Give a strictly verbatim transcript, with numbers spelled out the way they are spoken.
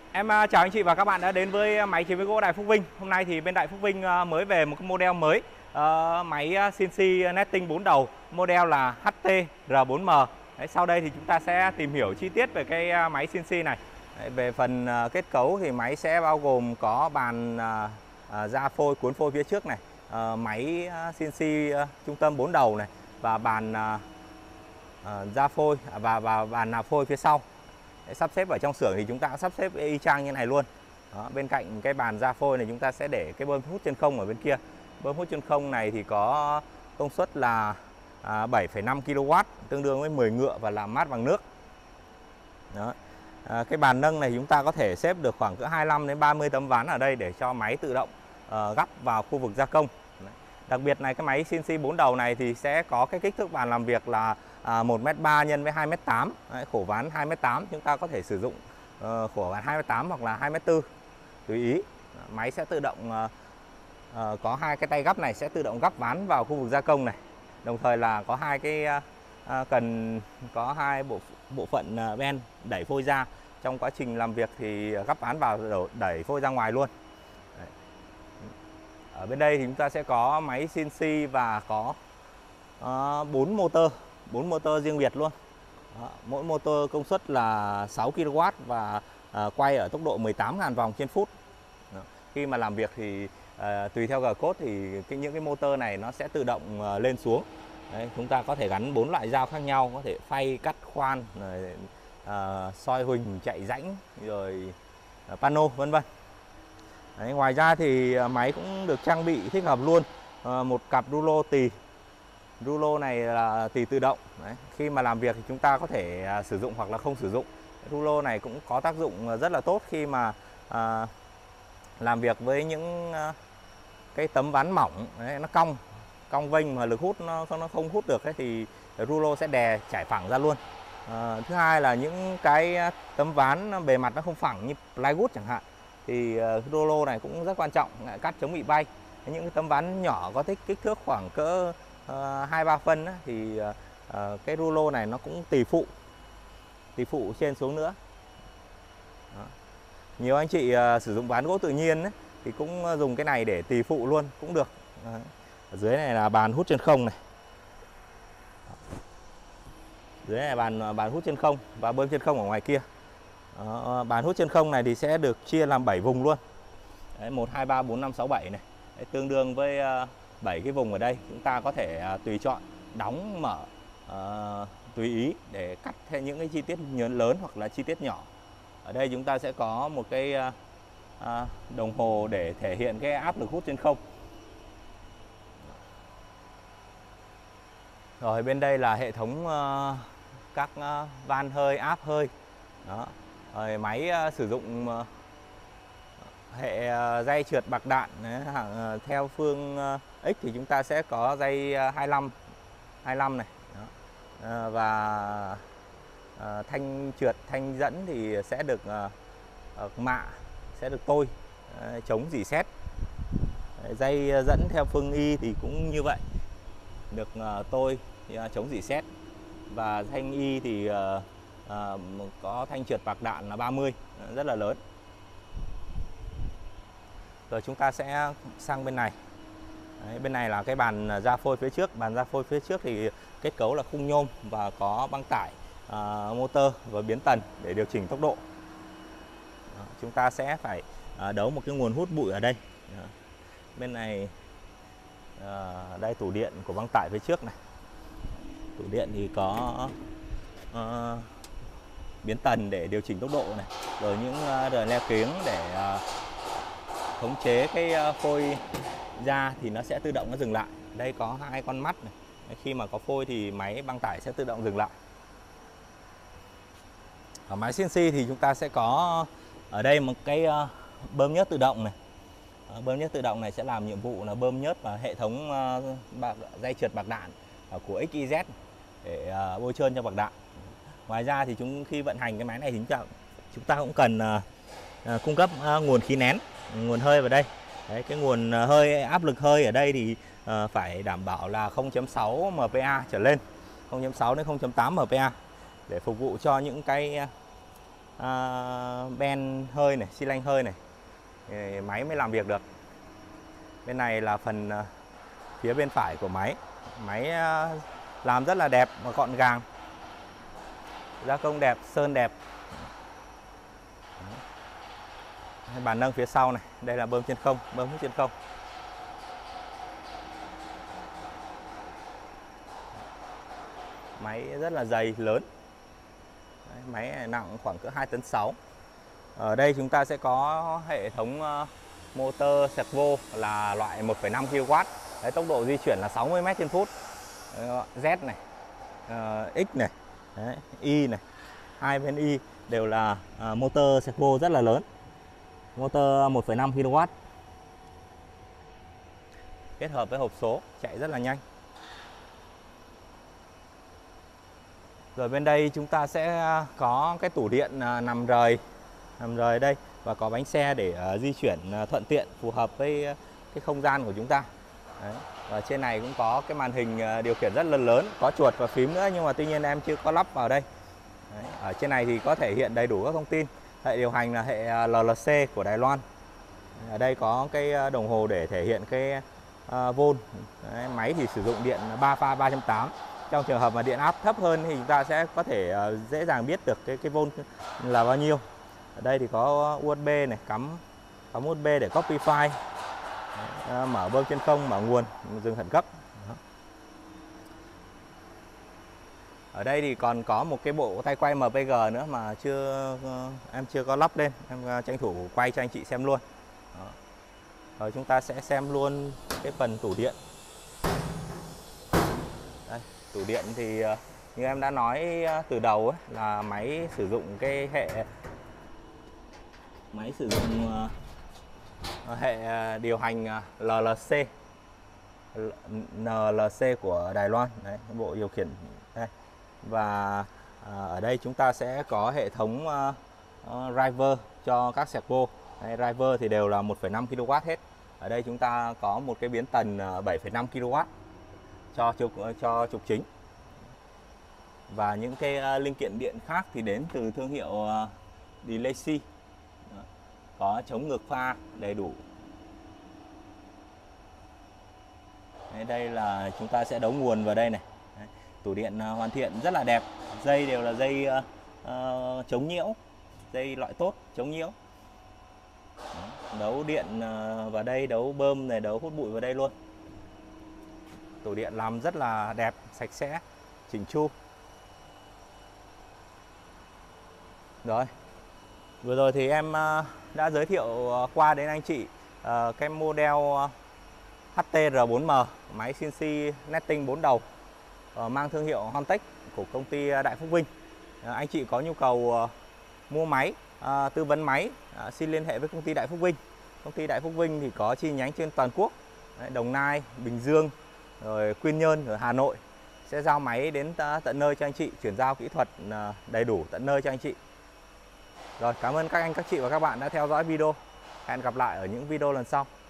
Em à, chào anh chị và các bạn đã đến với máy chế biến gỗ Đại Phúc Vinh. Hôm nay thì bên Đại Phúc Vinh à, mới về một cái model mới, à, máy xê en xê netting bốn đầu, model là hát tê R bốn M. Đấy, sau đây thì chúng ta sẽ tìm hiểu chi tiết về cái à, máy xê en xê này. Đấy, về phần à, kết cấu thì máy sẽ bao gồm có bàn à, à, da phôi cuốn phôi phía trước này, à, máy xê en xê à, trung tâm bốn đầu này và bàn à, à, da phôi và và bàn nạp phôi phía sau. Để sắp xếp ở trong xưởng thì chúng ta sắp xếp y chang như này luôn. Đó, bên cạnh cái bàn da phôi này chúng ta sẽ để cái bơm hút chân không ở bên kia. Bơm hút chân không này thì có công suất là à, bảy phẩy năm ki lô oát, tương đương với mười ngựa và làm mát bằng nước. Đó. À, cái bàn nâng này chúng ta có thể xếp được khoảng cỡ hai mươi lăm đến ba mươi tấm ván ở đây để cho máy tự động uh, gắp vào khu vực gia công. Đấy. Đặc biệt này cái máy xê en xê bốn đầu này thì sẽ có cái kích thước bàn làm việc là à, một mét ba nhân với hai mét tám. Đấy, khổ ván hai mét tám, chúng ta có thể sử dụng uh, khổ ván hai mét tám hoặc là hai mét bốn tùy ý. Máy sẽ tự động uh, uh, có hai cái tay gắp này sẽ tự động gắp ván vào khu vực gia công này. Đồng thời là có hai cái uh, uh, cần có hai bộ bộ phận uh, ben đẩy phôi ra. Trong quá trình làm việc thì gắp ván vào đẩy phôi ra ngoài luôn. Đấy. Ở bên đây thì chúng ta sẽ có máy xê en xê và có bốn uh, motor, bốn motor riêng biệt luôn. Đó, mỗi motor công suất là sáu ki lô oát và uh, quay ở tốc độ mười tám nghìn vòng trên phút. Đó. Khi mà làm việc thì uh, tùy theo G-code thì cái, những cái motor này nó sẽ tự động uh, lên xuống. Đấy, chúng ta có thể gắn bốn loại dao khác nhau, có thể phay, cắt, khoan, rồi, uh, soi huỳnh, chạy rãnh, rồi uh, pano vân vân. Đấy, ngoài ra thì uh, máy cũng được trang bị thích hợp luôn uh, một cặp rulo tì. Rulo này là tì tự động. Đấy, khi mà làm việc thì chúng ta có thể uh, sử dụng hoặc là không sử dụng. Rulo này cũng có tác dụng rất là tốt khi mà uh, làm việc với những uh, cái tấm ván mỏng. Đấy, nó cong cong vênh mà lực hút nó, nó không hút được ấy, thì rulo sẽ đè chảy phẳng ra luôn. À, thứ hai là những cái tấm ván bề mặt nó không phẳng như plywood chẳng hạn thì uh, rulo này cũng rất quan trọng, cắt chống bị bay. Những cái tấm ván nhỏ có tích kích thước khoảng cỡ hai ba phân ấy, thì uh, uh, cái rulo này nó cũng tùy phụ tùy phụ trên xuống nữa. Đó. Nhiều anh chị uh, sử dụng ván gỗ tự nhiên ấy, thì cũng dùng cái này để tùy phụ luôn cũng được. Đấy. Ở dưới này là bàn hút chân không này. Dưới này là bàn bàn hút chân không và bơm chân không ở ngoài kia. Đó, bàn hút chân không này thì sẽ được chia làm bảy vùng luôn. Đấy, một, hai, ba, bốn, năm, sáu, bảy này. Đấy, tương đương với uh, bảy cái vùng ở đây. Chúng ta có thể uh, tùy chọn đóng mở uh, tùy ý để cắt thêm những cái chi tiết lớn hoặc là chi tiết nhỏ. Ở đây chúng ta sẽ có một cái uh, uh, đồng hồ để thể hiện cái áp lực hút chân không. Rồi bên đây là hệ thống uh, các uh, van hơi, áp hơi. Đó. Rồi máy uh, sử dụng uh, hệ uh, dây trượt bạc đạn. Đấy, hàng, uh, theo phương uh, X thì chúng ta sẽ có dây uh, hai mươi lăm này. Đó. Uh, và uh, thanh trượt, thanh dẫn thì sẽ được uh, uh, mạ, sẽ được tôi uh, chống rỉ sét. Dây uh, dẫn theo phương Y thì cũng như vậy, được uh, tôi uh, chống rỉ sét. Và thanh Y thì uh, uh, có thanh trượt bạc đạn là ba mươi, rất là lớn. Rồi chúng ta sẽ sang bên này. Đấy, bên này là cái bàn da phôi phía trước. Bàn da phôi phía trước thì kết cấu là khung nhôm và có băng tải, uh, motor và biến tần để điều chỉnh tốc độ. Đó, chúng ta sẽ phải uh, đấu một cái nguồn hút bụi ở đây. Đó. Bên này uh, đây tủ điện của băng tải phía trước này. Tủ điện thì có uh, biến tần để điều chỉnh tốc độ này, rồi những uh, rờ le kiếng để uh, khống chế cái uh, phôi ra thì nó sẽ tự động nó dừng lại. Đây có hai con mắt này. Khi mà có phôi thì máy băng tải sẽ tự động dừng lại. Ở máy xê en xê thì chúng ta sẽ có ở đây một cái uh, bơm nhớt tự động này. Uh, bơm nhớt tự động này sẽ làm nhiệm vụ là bơm nhớt và hệ thống uh, bạc, dây trượt bạc đạn uh, của ích i dét để uh, bôi trơn cho bạc đạn. Ngoài ra thì chúng khi vận hành cái máy này thì chúng ta, chúng ta cũng cần uh, uh, cung cấp uh, nguồn khí nén, nguồn hơi vào đây. Đấy, cái nguồn hơi, áp lực hơi ở đây thì uh, phải đảm bảo là không phẩy sáu mê pê a trở lên, không phẩy sáu đến không phẩy tám mê pê a để phục vụ cho những cái uh, ben hơi này, xi lanh hơi này thì máy mới làm việc được. Bên này là phần uh, phía bên phải của máy. Máy uh, làm rất là đẹp và gọn gàng, gia công đẹp, sơn đẹp. Bàn nâng phía sau này, đây là bơm trên không, bơm hút trên không. Máy rất là dày, lớn. Đấy, máy này nặng khoảng cỡ hai tấn sáu. Ở đây chúng ta sẽ có hệ thống uh, motor servo là loại một phẩy năm ki lô oát. Đấy, tốc độ di chuyển là sáu mươi mét trên phút. Đấy, Z này, uh, X này, đấy, Y này. Hai bên Y đều là uh, motor servo rất là lớn. Motor một phẩy năm ki lô oát. Kết hợp với hộp số chạy rất là nhanh. Rồi bên đây chúng ta sẽ có cái tủ điện nằm rời nằm rời đây và có bánh xe để uh, di chuyển uh, thuận tiện, phù hợp với uh, cái không gian của chúng ta. Đấy. Và trên này cũng có cái màn hình uh, điều khiển rất là lớn, có chuột và phím nữa, nhưng mà tuy nhiên em chưa có lắp vào đây. Đấy. Ở trên này thì có thể hiện đầy đủ các thông tin. Hệ điều hành là hệ L L C của Đài Loan. Ở đây có cái đồng hồ để thể hiện cái uh, volt. Đấy. Máy thì sử dụng điện ba pha ba trăm tám. Trong trường hợp mà điện áp thấp hơn thì chúng ta sẽ có thể uh, dễ dàng biết được cái cái volt là bao nhiêu. Ở đây thì có u ét bê này, cắm cắm u ét bê để copy file. Đấy, uh, mở bơm trên không, mở nguồn, dừng khẩn cấp. Đó. Ở đây thì còn có một cái bộ tay quay M P G nữa mà chưa uh, em chưa có lắp lên, em uh, tranh thủ quay cho anh chị xem luôn. Đó. Rồi chúng ta sẽ xem luôn cái phần tủ điện. Đây, tủ điện thì uh, như em đã nói uh, từ đầu ấy, là máy sử dụng cái hệ máy sử dụng uh, hệ uh, điều hành uh, L L C N L C của Đài Loan. Đấy, bộ điều khiển đây. Và uh, ở đây chúng ta sẽ có hệ thống uh, uh, driver cho các servo. Đây, driver thì đều là một phẩy năm ki lô oát hết. Ở đây chúng ta có một cái biến tần uh, bảy phẩy năm ki lô oát cho trục cho trục chính. Và những cái uh, linh kiện điện khác thì đến từ thương hiệu uh, Deleci. Có chống ngược pha đầy đủ. Đấy, đây là chúng ta sẽ đấu nguồn vào đây này. Đấy, tủ điện uh, hoàn thiện rất là đẹp. Dây đều là dây uh, uh, chống nhiễu, dây loại tốt chống nhiễu. Đấy, đấu điện uh, vào đây, đấu bơm này, đấu hút bụi vào đây luôn. Tủ điện làm rất là đẹp, sạch sẽ, chỉnh chu. Rồi, vừa rồi thì em uh, đã giới thiệu uh, qua đến anh chị uh, cái model uh, H T R bốn M, máy xê en xê netting bốn đầu, uh, mang thương hiệu Hontech của công ty Đại Phúc Vinh. Uh, anh chị có nhu cầu uh, mua máy, uh, tư vấn máy, uh, xin liên hệ với công ty Đại Phúc Vinh. Công ty Đại Phúc Vinh thì có chi nhánh trên toàn quốc. Đấy, Đồng Nai, Bình Dương, rồi Quy Nhơn, ở Hà Nội. Sẽ giao máy đến tận nơi cho anh chị, chuyển giao kỹ thuật uh, đầy đủ tận nơi cho anh chị. Rồi, cảm ơn các anh, các chị và các bạn đã theo dõi video. Hẹn gặp lại ở những video lần sau.